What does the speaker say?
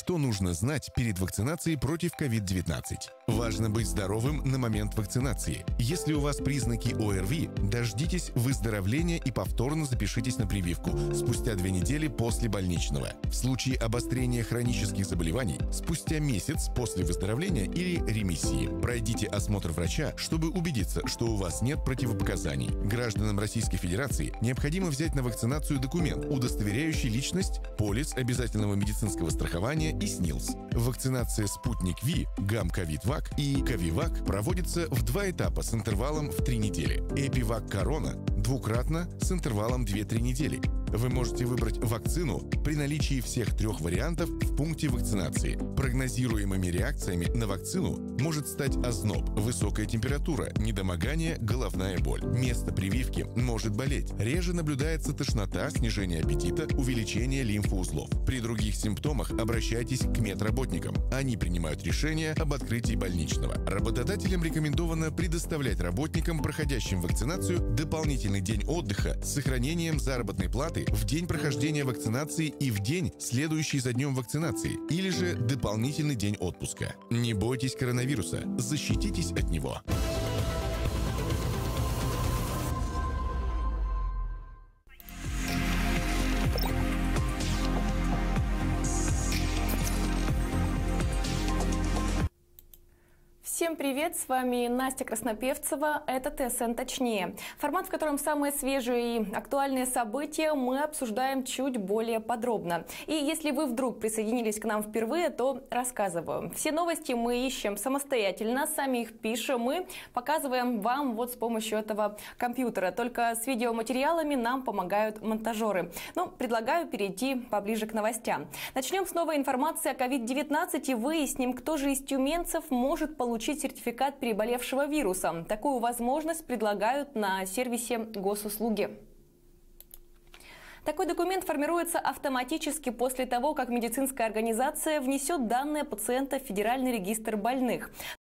Что нужно знать перед вакцинацией против COVID-19? Важно быть здоровым на момент вакцинации. Если у вас признаки ОРВИ, дождитесь выздоровления и повторно запишитесь на прививку спустя 2 недели после больничного. В случае обострения хронических заболеваний спустя месяц после выздоровления или ремиссии. Пройдите осмотр врача, чтобы убедиться, что у вас нет противопоказаний. Гражданам Российской Федерации необходимо взять на вакцинацию документ, удостоверяющий личность, полис обязательного медицинского страхования и СНИЛС. Вакцинация «Спутник Ви», «Гам-Ковид-Вак» и «Ковивак» проводится в 2 этапа с интервалом в 3 недели. «Эпивак Корона» двукратно с интервалом 2-3 недели. Вы можете выбрать вакцину при наличии всех 3 вариантов в пункте вакцинации. Прогнозируемыми реакциями на вакцину может стать озноб, высокая температура, недомогание, головная боль. Место прививки может болеть. Реже наблюдается тошнота, снижение аппетита, увеличение лимфоузлов. При других симптомах обращайтесь к медработникам. Они принимают решение об открытии больничного. Работодателям рекомендовано предоставлять работникам, проходящим вакцинацию, дополнительный день отдыха с сохранением заработной платы в день прохождения вакцинации и в день, следующий за днем вакцинации, или же дополнительный день отпуска. Не бойтесь коронавируса, защититесь от него. Всем привет, с вами Настя Краснопевцева, это ТСН точнее. Формат, в котором самые свежие и актуальные события мы обсуждаем чуть более подробно. И если вы вдруг присоединились к нам впервые, то рассказываю. Все новости мы ищем самостоятельно, сами их пишем и показываем вам вот с помощью этого компьютера. Только с видеоматериалами нам помогают монтажеры. Предлагаю перейти поближе к новостям. Начнем с новой информации о COVID-19 и выясним, кто же из тюменцев может получить сертификат переболевшего вирусом. Такую возможность предлагают на сервисе госуслуги. Такой документ формируется автоматически после того, как медицинская организация внесет данные пациента в Федеральный регистр больных.